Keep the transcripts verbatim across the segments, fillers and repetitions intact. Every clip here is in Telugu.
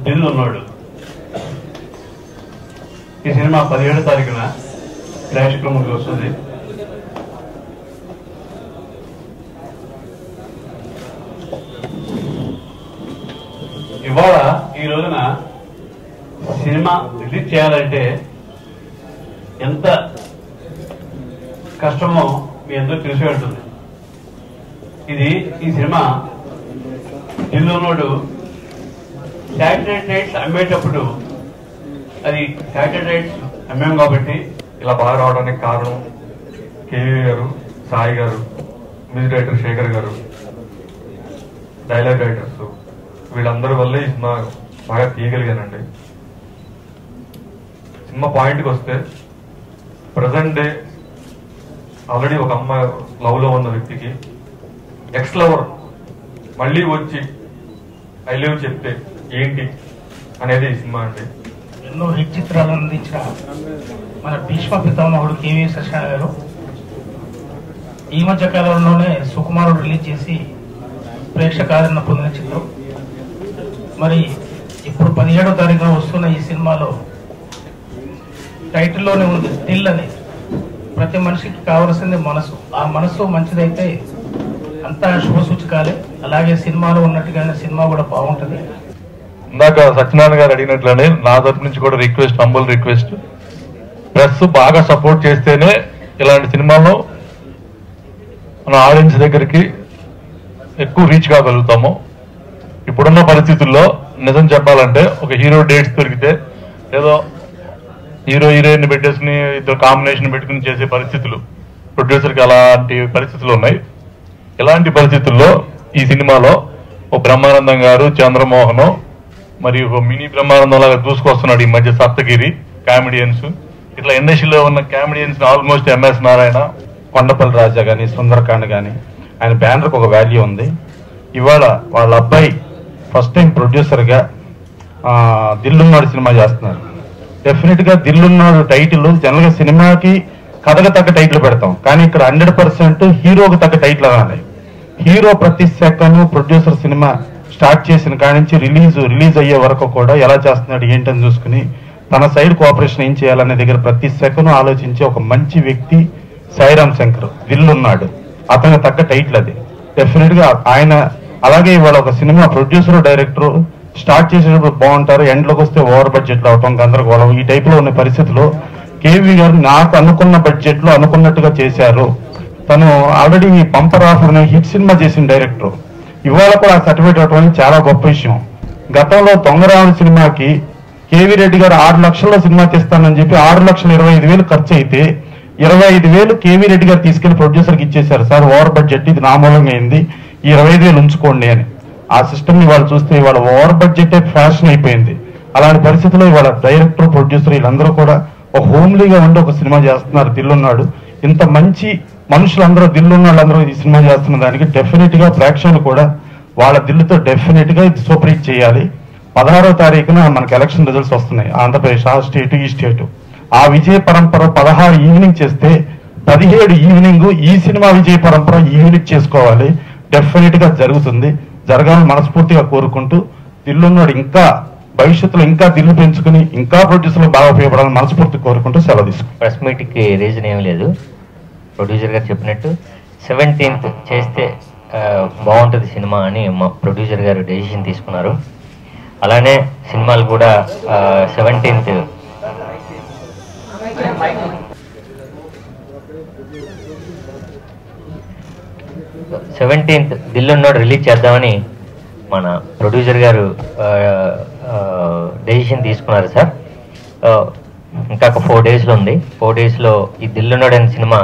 దిల్ ఉన్నాడు. ఈ సినిమా పదిహేడో తారీఖున ప్రేక్షకుల ముందుకు వస్తుంది. ఇవాళ ఈ రోజున సినిమా రిలీజ్ చేయాలంటే ఎంత కష్టమో మీ అందరూ తెలిసి ఉంటుంది. ఇది ఈ సినిమా దిల్లున్నోడు శాటిలైట్ రైట్స్ అమ్మేటప్పుడు అది శాటిలైట్ రైట్స్ అమ్మాం కాబట్టి ఇలా బాగా రావడానికి కారణం కేవీ గారు, సాయి గారు, మ్యూజిక్ డైరెక్టర్ శేఖర్ గారు, డైలాగ్ రైటర్స్, వీళ్ళందరి వల్లే ఈ సినిమా బాగా తీయగలిగానండి. సినిమా పాయింట్కి వస్తే ప్రజెంట్ డే ఆల్రెడీ ఒక అమ్మాయి లవ్ లో ఉన్న వ్యక్తికి ఎక్స్ లవర్ మళ్ళీ వచ్చి ఐ లివ్ చెప్తే ఏంటి అనేది ఈ సినిమా అండి. ఎన్నో హిట్ చిత్రాలను అందించిన మన భీష్మ పితామహుడు కేవీ సత్యనారాయణ గారు ఈ మధ్య కాలంలోనే సుకుమారుడు రిలీజ్ చేసి ప్రేక్షకాదరణ పొందిన చిత్రం. మరి ఇప్పుడు పదిహేడో తారీఖున వస్తున్న ఈ సినిమాలో టైటిల్లోనే ఉంది దిల్ అని. ప్రతి మనిషికి కావలసింది మనసు. ఆ మనసు మంచిదైతే అంతా శుభ సూచకాలే. అలాగే సినిమాలో ఉన్నట్టుగానే సినిమా కూడా బాగుంటుంది. ఇందాక సత్యనారాయణ గారు అడిగినట్లనే నా తరపు నుంచి కూడా రిక్వెస్ట్, హంబుల్ రిక్వెస్ట్, ప్రెస్ బాగా సపోర్ట్ చేస్తేనే ఇలాంటి సినిమాలో మన ఆడియన్స్ దగ్గరికి ఎక్కువ రీచ్ కాగలుగుతాము. ఇప్పుడున్న పరిస్థితుల్లో నిజం చెప్పాలంటే ఒక హీరో డేట్స్ దొరికితే ఏదో హీరో హీరోయిన్ పెట్టేసుకుని ఇద్దరు కాంబినేషన్ పెట్టుకుని చేసే పరిస్థితులు ప్రొడ్యూసర్కి అలాంటి పరిస్థితులు ఉన్నాయి. ఇలాంటి పరిస్థితుల్లో ఈ సినిమాలో ఓ బ్రహ్మానందం గారు, చంద్రమోహన్, మరియు ఒక మినీ బ్రహ్మానందం లాగా దూసుకొస్తున్నాడు ఈ మధ్య సప్తగిరి కామెడియన్స్. ఇట్లా ఇండస్ట్రీలో ఉన్న comedians almost MS Narayana, Kondapalli Raja కానీ, సుందరకాండ్ కానీ, ఆయన బ్యానర్కి ఒక వాల్యూ ఉంది. ఇవాళ వాళ్ళ అబ్బాయి ఫస్ట్ టైం ప్రొడ్యూసర్గా దిల్లున్నాడు సినిమా చేస్తున్నారు. డెఫినెట్గా దిల్లున్నాడు టైటిల్ జనరల్గా సినిమాకి కథకు తగ్గ టైటిల్ పెడతాం, కానీ ఇక్కడ హండ్రెడ్ పర్సెంట్ హీరోకి తగ్గ టైటిల్ అనాలి. హీరో ప్రతి సెకండ్ ప్రొడ్యూసర్ సినిమా స్టార్ట్ చేసిన కాడి నుంచి రిలీజ్ రిలీజ్ అయ్యే వరకు కూడా ఎలా చేస్తున్నాడు ఏంటని చూసుకుని తన సైడ్ కోఆపరేషన్ ఏం చేయాలనే దగ్గర ప్రతి సెకండ్ ఆలోచించే ఒక మంచి వ్యక్తి సాయిరామ్ శంకర్. దిల్లున్నాడు అతనికి తగ్గ టైటిల్ అది. డెఫినెట్ గా ఆయన అలాగే ఇవాళ ఒక సినిమా ప్రొడ్యూసర్, డైరెక్టర్ స్టార్ట్ చేసేటప్పుడు బాగుంటారు, ఎండ్లోకి వస్తే ఓవర్ బడ్జెట్ లో అవటం, గందరగోళం, ఈ టైప్ లో ఉన్న పరిస్థితిలో కేవీ గారు నాకు అనుకున్న బడ్జెట్ లో అనుకున్నట్టుగా చేశారు. తను ఆల్రెడీ బంపర్ ఆఫర్ అనే హిట్ సినిమా చేసిన డైరెక్టర్. ఇవాళ కూడా సర్టిఫికేట్ అవటం చాలా గొప్ప విషయం. గతంలో దొంగరాముడు సినిమాకి కేవీ రెడ్డి గారు ఆరు లక్షల్లో సినిమా తీస్తానని చెప్పి ఆరు లక్షల ఇరవై ఐదు వేలు ఖర్చు అయితే ఇరవై ఐదు వేలు కేవీ రెడ్డి గారు తీసుకెళ్లి ప్రొడ్యూసర్కి ఇచ్చేశారు. సార్ ఓవర్ బడ్జెట్, ఇది నా మూలంగా అయింది, ఈ ఇరవై ఐదు వేలు ఉంచుకోండి అని. ఆ సిస్టమ్ ఇవాళ చూస్తే ఇవాళ ఓవర్ బడ్జెట్ ఫ్యాషన్ అయిపోయింది. అలాంటి పరిస్థితుల్లో ఇవాళ డైరెక్టర్, ప్రొడ్యూసర్ వీళ్ళందరూ కూడా ఒక హోమ్లీగా ఉండి ఒక సినిమా చేస్తున్నారు. దిల్లున్నాడు ఇంత మంచి మనుషులందరూ, దిల్లున్న వాళ్ళందరూ ఈ సినిమా చేస్తున్న దానికి డెఫినెట్ గా ప్రేక్షకులు కూడా వాళ్ళ దిల్లుతో డెఫినెట్ గా ఇది సూపర్ హిట్ చేయాలి. పదహారో తారీఖున మనకి ఎలక్షన్ రిజల్ట్స్ వస్తున్నాయి, ఆంధ్రప్రదేశ్, ఆ స్టేట్, ఈ స్టేట్. ఆ విజయ పరంపర పదహారు ఈవినింగ్ చేస్తే పదిహేడు ఈవినింగ్ ఈ సినిమా విజయ పరంపర ఈవినింగ్ చేసుకోవాలి. డెఫినెట్ గా జరుగుతుంది, జరగాలని మనస్ఫూర్తిగా కోరుకుంటూ దిల్లున్నాడు ఇంకా భవిష్యత్తులో ఇంకా దిల్లు పెంచుకుని ఇంకా ప్రొడ్యూసర్లు బాగా ఉపయోగపడాలని మనస్ఫూర్తి కోరుకుంటూ సెలవు తీసుకుంటాం. ప్రెస్ మీట్కి రీజన్ ఏం లేదు, ప్రొడ్యూసర్ గారు చెప్పినట్టు సెవెంటీన్త్ చేస్తే బాగుంటుంది సినిమా అని మా ప్రొడ్యూసర్ గారు డెసిషన్ తీసుకున్నారు. అలానే సినిమాలు కూడా సెవెంటీన్త్ సెవెంటీన్త్ దిల్లున్నోడు రిలీజ్ చేద్దామని మన ప్రొడ్యూసర్ గారు డెసిషన్ తీసుకున్నారు సార్. ఇంకా ఒక ఫోర్ డేస్లో ఉంది. ఫోర్ డేస్లో ఈ దిల్లున్నోడు అనే సినిమా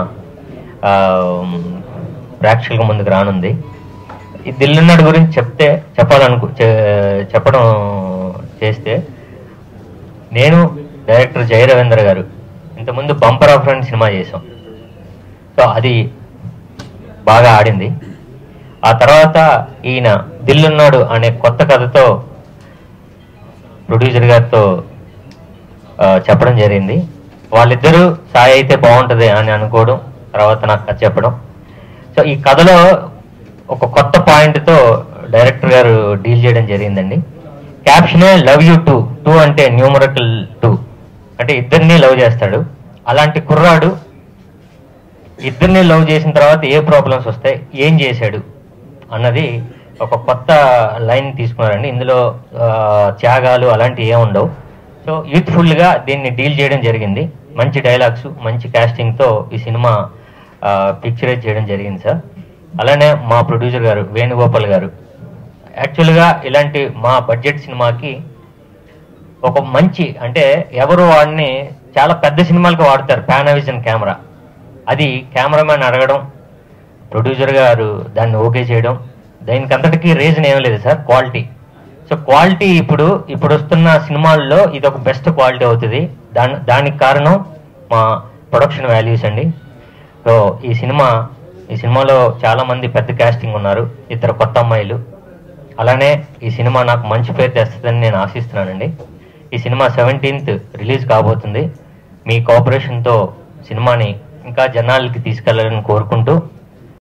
ప్రేక్షకుల ముందుకు రానుంది. ఈ దిల్లున్నోడు గురించి చెప్తే చెప్పాలనుకు చెప్పడం చేస్తే నేను డైరెక్టర్ జయ రవీంద్ర గారు ఇంతకుముందు బంపర్ ఆఫర్ అని సినిమా చేసాం. సో అది బాగా ఆడింది. ఆ తర్వాత ఈయన దిల్లున్నాడు అనే కొత్త కథతో ప్రొడ్యూసర్ గారితో చెప్పడం జరిగింది. వాళ్ళిద్దరూ సాయి అయితే బాగుంటుంది అని అనుకోవడం, తర్వాత నాకు కథ చెప్పడం. సో ఈ కథలో ఒక కొత్త పాయింట్తో డైరెక్టర్ గారు డీల్ చేయడం జరిగిందండి. క్యాప్షనే లవ్ యూ టూ టూ అంటే న్యూమరకల్ టూ అంటే ఇద్దరిని లవ్ చేస్తాడు. అలాంటి కుర్రాడు ఇద్దరిని లవ్ చేసిన తర్వాత ఏ ప్రాబ్లమ్స్ వస్తాయి, ఏం చేశాడు అన్నది ఒక కొత్త లైన్ తీసుకున్నారండి. ఇందులో త్యాగాలు అలాంటివి ఏమి ఉండవు. సో యూత్ఫుల్గా దీన్ని డీల్ చేయడం జరిగింది. మంచి డైలాగ్స్, మంచి కాస్టింగ్తో ఈ సినిమా పిక్చరైజ్ చేయడం జరిగింది సార్. అలానే మా ప్రొడ్యూసర్ గారు వేణుగోపాల్ గారు యాక్చువల్గా ఇలాంటి మా బడ్జెట్ సినిమాకి ఒక మంచి అంటే ఎవరు వాడిని చాలా పెద్ద సినిమాలకు వాడతారు పానావిజన్ కెమెరా. అది కెమెరామ్యాన్ అడగడం, ప్రొడ్యూసర్ గారు దాన్ని ఓకే చేయడం, దానికి అంతటికీ రీజన్ ఏం లేదు సార్, క్వాలిటీ. సో క్వాలిటీ ఇప్పుడు ఇప్పుడు వస్తున్న సినిమాల్లో ఇది ఒక బెస్ట్ క్వాలిటీ అవుతుంది. దాని దానికి కారణం మా ప్రొడక్షన్ వాల్యూస్ అండి. సో ఈ సినిమా ఈ సినిమాలో చాలా మంది పెద్ద కాస్టింగ్ ఉన్నారు, ఇద్దరు కొత్త అమ్మాయిలు. అలానే ఈ సినిమా నాకు మంచి పేరు తెస్తుందని నేను ఆశిస్తున్నానండి. ఈ సినిమా సెవెంటీన్త్ రిలీజ్ కాబోతుంది. మీ కోఆపరేషన్తో సినిమాని ఇంకా జనాలకి తీసుకెళ్లాలని కోరుకుంటూ